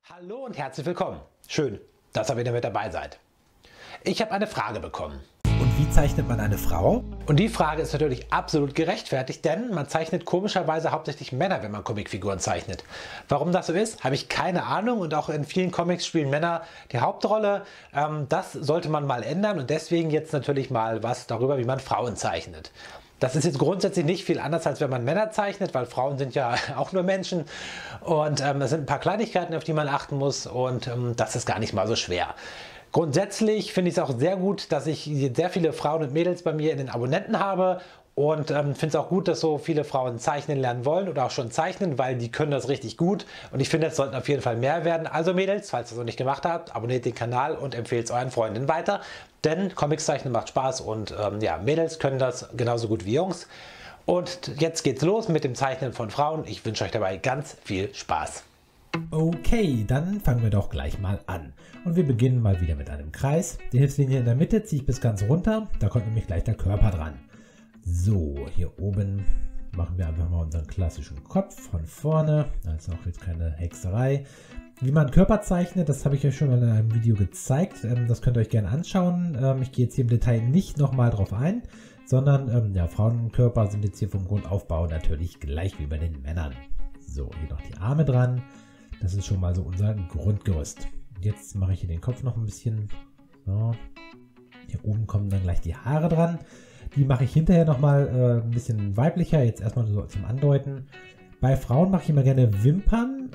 Hallo und herzlich willkommen. Schön, dass ihr wieder mit dabei seid. Ich habe eine Frage bekommen. Und wie zeichnet man eine Frau? Und die Frage ist natürlich absolut gerechtfertigt, denn man zeichnet komischerweise hauptsächlich Männer, wenn man Comicfiguren zeichnet. Warum das so ist, habe ich keine Ahnung, und auch in vielen Comics spielen Männer die Hauptrolle. Das sollte man mal ändern, und deswegen jetzt natürlich mal was darüber, wie man Frauen zeichnet. Das ist jetzt grundsätzlich nicht viel anders, als wenn man Männer zeichnet, weil Frauen sind ja auch nur Menschen, und es sind ein paar Kleinigkeiten, auf die man achten muss, und das ist gar nicht mal so schwer. Grundsätzlich finde ich es auch sehr gut, dass ich sehr viele Frauen und Mädels bei mir in den Abonnenten habe, und finde es auch gut, dass so viele Frauen zeichnen lernen wollen oder auch schon zeichnen, weil die können das richtig gut, und ich finde, es sollten auf jeden Fall mehr werden. Also Mädels, falls ihr es noch nicht gemacht habt, abonniert den Kanal und empfehlt es euren Freundinnen weiter, denn Comics zeichnen macht Spaß, und ja, Mädels können das genauso gut wie Jungs. Und jetzt geht's los mit dem Zeichnen von Frauen. Ich wünsche euch dabei ganz viel Spaß. Okay, dann fangen wir doch gleich mal an. Und wir beginnen mal wieder mit einem Kreis. Die Hilfslinie in der Mitte ziehe ich bis ganz runter. Da kommt nämlich gleich der Körper dran. So, hier oben machen wir einfach mal unseren klassischen Kopf von vorne. Also auch jetzt keine Hexerei. Wie man Körper zeichnet, das habe ich euch schon mal in einem Video gezeigt. Das könnt ihr euch gerne anschauen. Ich gehe jetzt hier im Detail nicht nochmal drauf ein, sondern ja, Frauenkörper sind jetzt hier vom Grundaufbau natürlich gleich wie bei den Männern. So, hier noch die Arme dran. Das ist schon mal so unser Grundgerüst. Jetzt mache ich hier den Kopf noch ein bisschen. So. Hier oben kommen dann gleich die Haare dran. Die mache ich hinterher nochmal ein bisschen weiblicher. Jetzt erstmal so zum Andeuten. Bei Frauen mache ich immer gerne Wimpern.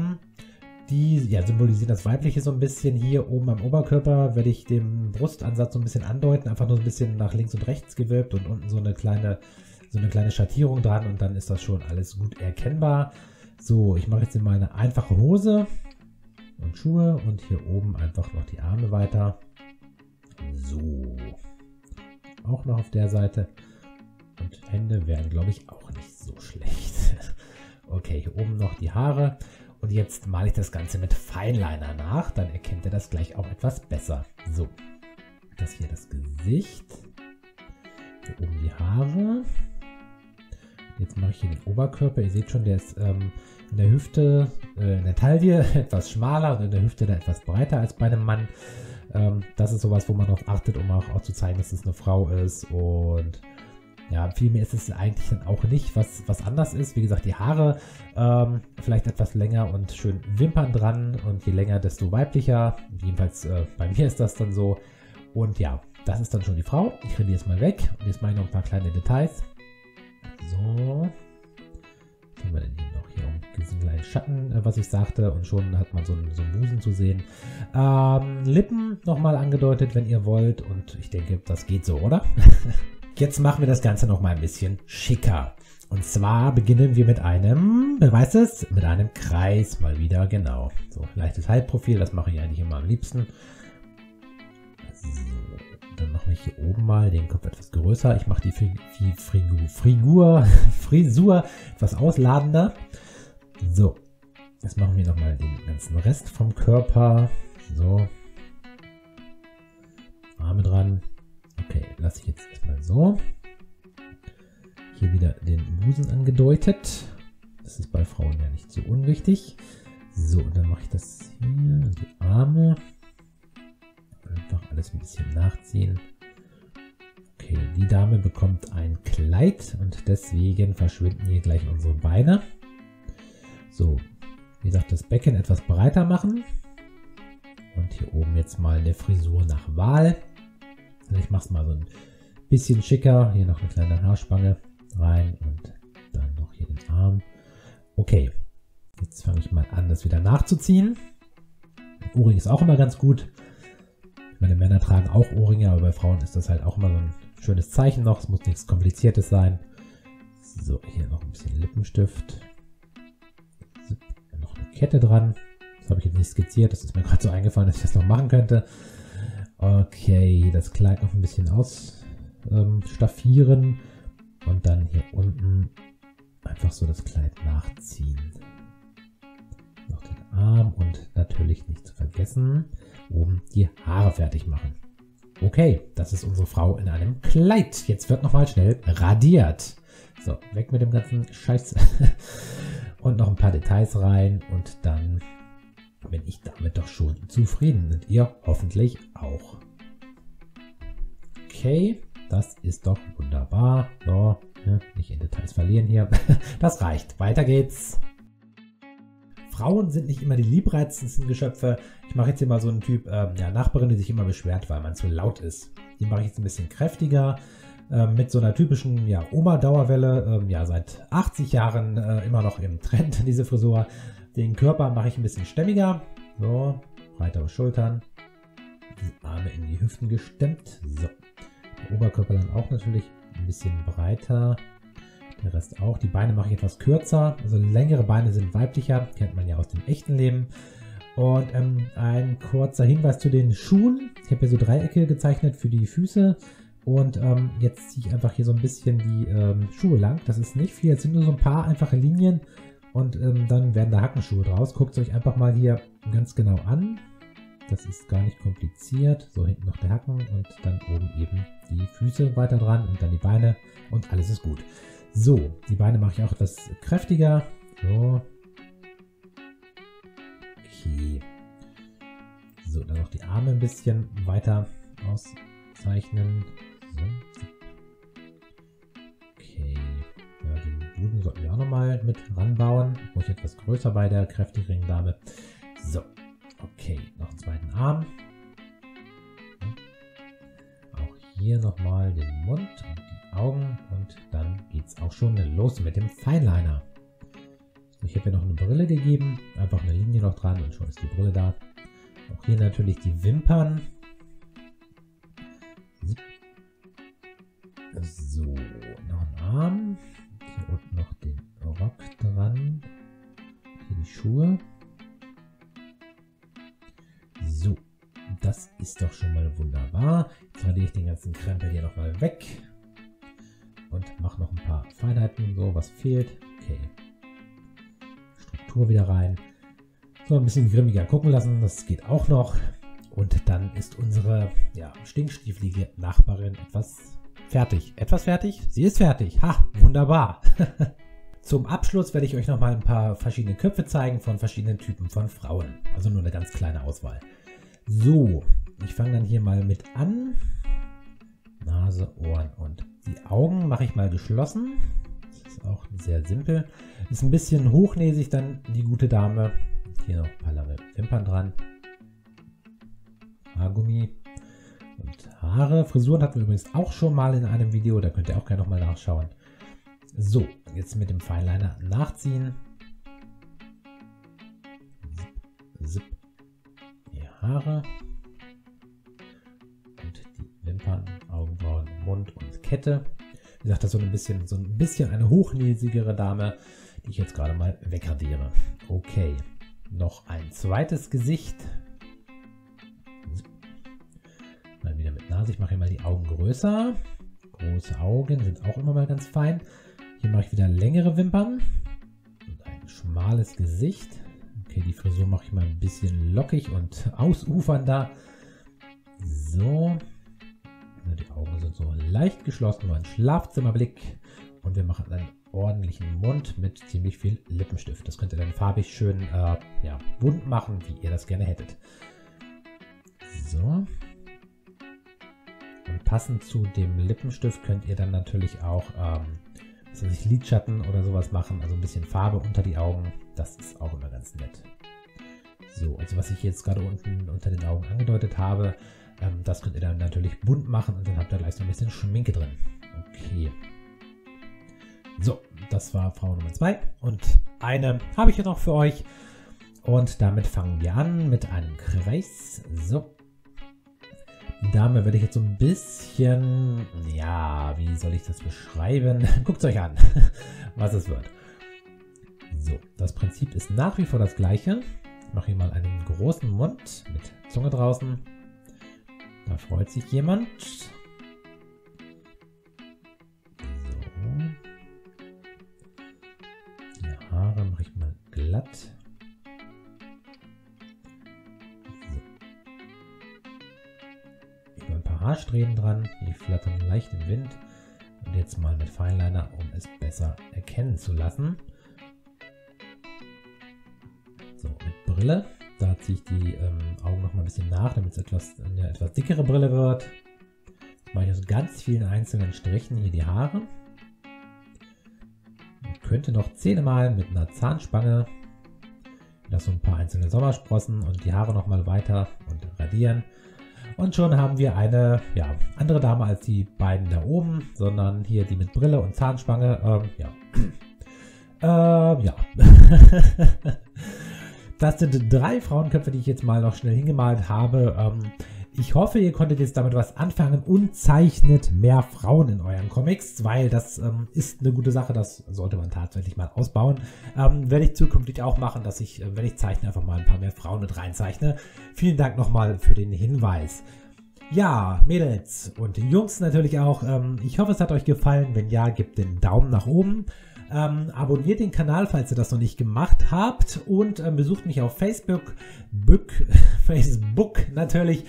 Die ja, symbolisieren das Weibliche so ein bisschen. Hier oben am Oberkörper werde ich den Brustansatz so ein bisschen andeuten. Einfach nur so ein bisschen nach links und rechts gewölbt und unten so eine kleine Schattierung dran. Und dann ist das schon alles gut erkennbar. So, ich mache jetzt mal eine einfache Hose und Schuhe und hier oben einfach noch die Arme weiter. So, auch noch auf der Seite. Und Hände wären, glaube ich, auch nicht so schlecht. Okay, hier oben noch die Haare. Und jetzt male ich das Ganze mit Fineliner nach. Dann erkennt ihr das gleich auch etwas besser. So, das hier das Gesicht. Hier oben die Haare. Jetzt mache ich hier den Oberkörper. Ihr seht schon, der ist in der Hüfte, in der Taille etwas schmaler und in der Hüfte dann etwas breiter als bei einem Mann. Das ist sowas, wo man darauf achtet, um auch zu zeigen, dass es eine Frau ist. Und ja, viel mehr ist es eigentlich dann auch nicht, was anders ist. Wie gesagt, die Haare vielleicht etwas länger und schön Wimpern dran. Und je länger, desto weiblicher. Jedenfalls bei mir ist das dann so. Und ja, das ist dann schon die Frau. Ich rede jetzt mal weg. Und jetzt mache ich noch ein paar kleine Details. So, was haben wir denn hier noch? Hier diesen kleinen Schatten, was ich sagte, und schon hat man so einen Busen zu sehen. Lippen nochmal angedeutet, wenn ihr wollt, und ich denke, das geht so, oder? Jetzt machen wir das Ganze nochmal ein bisschen schicker. Und zwar beginnen wir mit einem, wer weiß es, mit einem Kreis, mal wieder, genau. So, leichtes Halbprofil, das mache ich eigentlich immer am liebsten. So. Dann machen wir hier oben mal den Kopf etwas größer. Ich mache die Frisur etwas ausladender. So, jetzt machen wir nochmal den ganzen Rest vom Körper. So. Arme dran. Okay, lasse ich jetzt erstmal so. Hier wieder den Busen angedeutet. Das ist bei Frauen ja nicht so unwichtig. So, und dann mache ich das hier, die Arme. Einfach alles ein bisschen nachziehen. Okay, die Dame bekommt ein Kleid und deswegen verschwinden hier gleich unsere Beine. So, wie gesagt, das Becken etwas breiter machen. Und hier oben jetzt mal eine Frisur nach Wahl. Also ich mache es mal so ein bisschen schicker. Hier noch eine kleine Haarspange rein und dann noch hier den Arm. Okay, jetzt fange ich mal an, das wieder nachzuziehen. Ohrring ist auch immer ganz gut. Meine Männer tragen auch Ohrringe, aber bei Frauen ist das halt auch immer so ein schönes Zeichen noch. Es muss nichts Kompliziertes sein. So, hier noch ein bisschen Lippenstift. Noch eine Kette dran. Das habe ich jetzt nicht skizziert. Das ist mir gerade so eingefallen, dass ich das noch machen könnte. Okay, das Kleid noch ein bisschen ausstaffieren. Und dann hier unten einfach so das Kleid nachziehen. Noch den Arm und natürlich nicht zu vergessen, oben die Haare fertig machen. Okay, das ist unsere Frau in einem Kleid. Jetzt wird nochmal schnell radiert. So, weg mit dem ganzen Scheiß. Und noch ein paar Details rein und dann bin ich damit doch schon zufrieden. Sind ihr hoffentlich auch. Okay, das ist doch wunderbar. So, nicht in Details verlieren hier. Das reicht. Weiter geht's. Frauen sind nicht immer die liebreizendsten Geschöpfe. Ich mache jetzt hier mal so einen Typ Nachbarin, die sich immer beschwert, weil man zu laut ist. Die mache ich jetzt ein bisschen kräftiger. Mit so einer typischen Oma-Dauerwelle. Seit 80 Jahren immer noch im Trend, diese Frisur. Den Körper mache ich ein bisschen stämmiger. So, breitere Schultern. Die Arme in die Hüften gestemmt. So. Der Oberkörper dann auch natürlich ein bisschen breiter. Der Rest auch. Die Beine mache ich etwas kürzer. Also längere Beine sind weiblicher. Kennt man ja aus dem echten Leben. Und ein kurzer Hinweis zu den Schuhen. Ich habe hier so Dreiecke gezeichnet für die Füße. Und jetzt ziehe ich einfach hier so ein bisschen die Schuhe lang. Das ist nicht viel. Es sind nur so ein paar einfache Linien. Und dann werden da Hackenschuhe draus. Guckt es euch einfach mal hier ganz genau an. Das ist gar nicht kompliziert. So, hinten noch der Hacken und dann oben eben die Füße weiter dran und dann die Beine und alles ist gut. So, die Beine mache ich auch etwas kräftiger. So. Okay. So, dann noch die Arme ein bisschen weiter auszeichnen. So. Okay. Ja, den Busen sollten wir auch nochmal mit ranbauen. Muss ich etwas größer bei der kräftigeren Dame. So. Okay, noch einen zweiten Arm. Auch hier nochmal den Mund und die Augen und dann geht es auch schon los mit dem Fineliner. Ich habe hier noch eine Brille gegeben, einfach eine Linie noch dran und schon ist die Brille da. Auch hier natürlich die Wimpern. So, noch ein Arm. Hier unten noch den Rock dran. Hier die Schuhe. So, das ist doch schon mal wunderbar. Jetzt radiere ich den ganzen Krempel hier nochmal weg. Und mache noch ein paar Feinheiten, so was fehlt. Okay. Struktur wieder rein. So, ein bisschen grimmiger gucken lassen, das geht auch noch. Und dann ist unsere stinkstiefelige Nachbarin etwas fertig. Etwas fertig? Sie ist fertig. Ha, wunderbar. Zum Abschluss werde ich euch nochmal ein paar verschiedene Köpfe zeigen von verschiedenen Typen von Frauen. Also nur eine ganz kleine Auswahl. So, ich fange dann hier mal mit an. Nase, Ohren und die Augen mache ich mal geschlossen. Das ist auch sehr simpel. Ist ein bisschen hochnäsig dann die gute Dame. Hier noch ein paar lange Wimpern dran. Haargummi und Haare. Frisuren hatten wir übrigens auch schon mal in einem Video. Da könnt ihr auch gerne nochmal nachschauen. So, jetzt mit dem Fineliner nachziehen. Zip. Die Haare. Und die Wimpern, Augenbrauen, Mund und Kette. Wie gesagt, das ist so ein bisschen eine hochnäsigere Dame, die ich jetzt gerade mal wegradiere. Okay, noch ein zweites Gesicht. Mal wieder mit Nase. Ich mache hier mal die Augen größer. Große Augen sind auch immer mal ganz fein. Hier mache ich wieder längere Wimpern und ein schmales Gesicht. Okay, die Frisur mache ich mal ein bisschen lockig und ausufernder. So. Die Augen sind so leicht geschlossen, nur ein Schlafzimmerblick. Und wir machen einen ordentlichen Mund mit ziemlich viel Lippenstift. Das könnt ihr dann farbig schön bunt machen, wie ihr das gerne hättet. So. Und passend zu dem Lippenstift könnt ihr dann natürlich auch Lidschatten oder sowas machen. Also ein bisschen Farbe unter die Augen. Das ist auch immer ganz nett. So, also was ich jetzt gerade unten unter den Augen angedeutet habe, das könnt ihr dann natürlich bunt machen und dann habt ihr gleich so ein bisschen Schminke drin. Okay. So, das war Frau Nummer 2 und eine habe ich jetzt noch für euch. Und damit fangen wir an mit einem Kreis. So. Die Dame werde ich jetzt so ein bisschen, wie soll ich das beschreiben? Guckt es euch an, was es wird. So, das Prinzip ist nach wie vor das gleiche. Ich mache hier mal einen großen Mund mit Zunge draußen. Da freut sich jemand. So. Die Haare mache ich mal glatt. So. Über ein paar Haarsträhnen dran. Die flattern leicht im Wind. Und jetzt mal mit Fineliner, um es besser erkennen zu lassen. So, mit Brille. Da ziehe ich die Augen noch mal ein bisschen nach, damit es eine etwas dickere Brille wird. Mache ich aus ganz vielen einzelnen Strichen hier die Haare. Ich könnte noch Zähne malen mit einer Zahnspange. Das so ein paar einzelne Sommersprossen und die Haare noch mal weiter und radieren. Und schon haben wir eine andere Dame als die beiden da oben, sondern hier die mit Brille und Zahnspange. Das sind 3 Frauenköpfe, die ich jetzt mal noch schnell hingemalt habe. Ich hoffe, ihr konntet jetzt damit was anfangen und zeichnet mehr Frauen in euren Comics, weil das ist eine gute Sache, das sollte man tatsächlich mal ausbauen. Werde ich zukünftig auch machen, dass ich, wenn ich zeichne, einfach mal ein paar mehr Frauen mit reinzeichne. Vielen Dank nochmal für den Hinweis. Ja, Mädels und Jungs natürlich auch. Ich hoffe, es hat euch gefallen. Wenn ja, gebt den Daumen nach oben. Abonniert den Kanal, falls ihr das noch nicht gemacht habt, und besucht mich auf Facebook natürlich.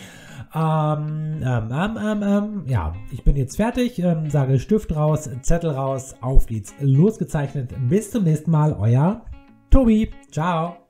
Ich bin jetzt fertig, sage Stift raus, Zettel raus, auf geht's, losgezeichnet. Bis zum nächsten Mal, euer Tobi. Ciao.